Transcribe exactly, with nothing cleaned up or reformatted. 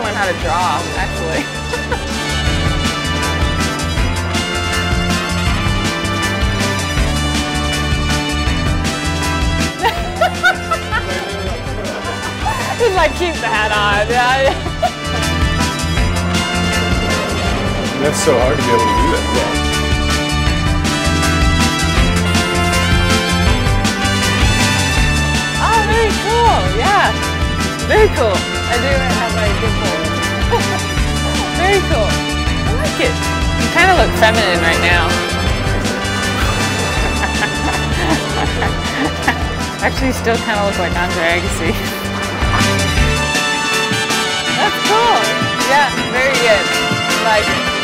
learn how to draw, actually. Just like keep the hat on. Yeah. That's so hard to be able to do that. Oh, very cool. Yeah. Very cool. I do have my dimple. Very cool. I like it. You kind of look feminine right now. Actually, you still kind of look like Andre Agassi. That's cool. Yeah, very good. I like it.